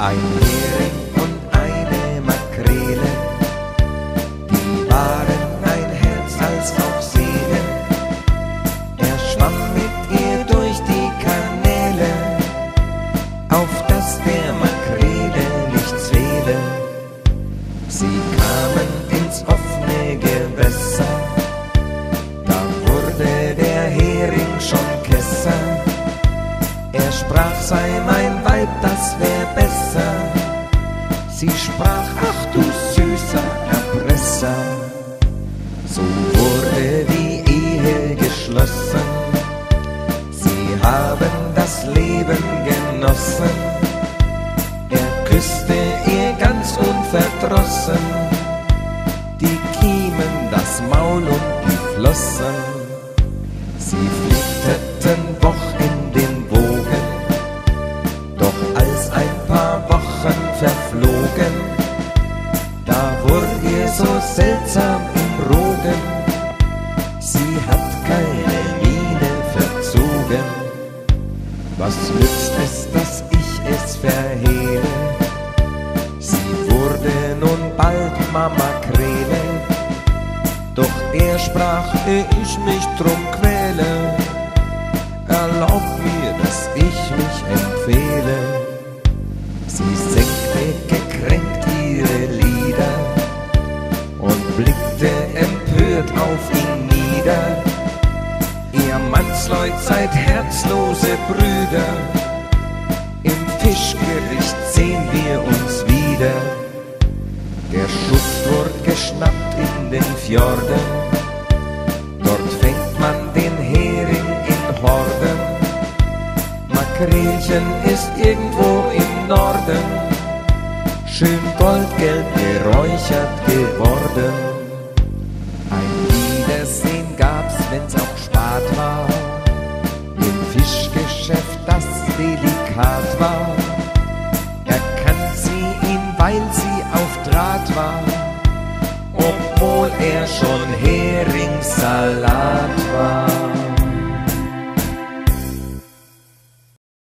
Ein Hering und eine Makrele, die waren ein Herz als auch Seele. Er schwamm mit ihr durch die Kanäle, auf dass der Makrele nichts fehle. Sie kamen ins offene Gewässer, da wurde der Hering schon Kesser. Er sprach, sei mein Weib, das wär besser. Sie sprach, ach du süßer Erpresser. So wurde die Ehe geschlossen, sie haben das Leben genossen. Er küsste ihr ganz unverdrossen die Kiemen, das Maul und die Flossen. Sie flitteten Woch in den Wogen, doch als ein paar Wochen verflogen, da wurde ihr so seltsam im Rogen. Sie hat keine Miene verzogen. Was nützt es, dass ich es verhehle? Sie wurde nun bald Mama-Krele, doch er sprach, ehe ich mich drum quäle, erlaub mir, dass ich mich empfehle. Sie senkte gekränkt ihre Lider und blickte empört auf ihn nieder. Ihr Mannsleut seid herzlose Brüder, im Fischgericht sehen wir uns wieder. Der Schuft wird geschnappt in den Fjorden, dort fängt man den Hering in Horden. Makrelchen ist irgendwo im Norden, schön goldgelb geräuchert geworden. Ein Wiedersehen gab's, wenn's auch spat war, im Fischgeschäft, das delikat war. Erkannt sie ihn, weil sie auf Draht war, obwohl er schon Heringssalat war.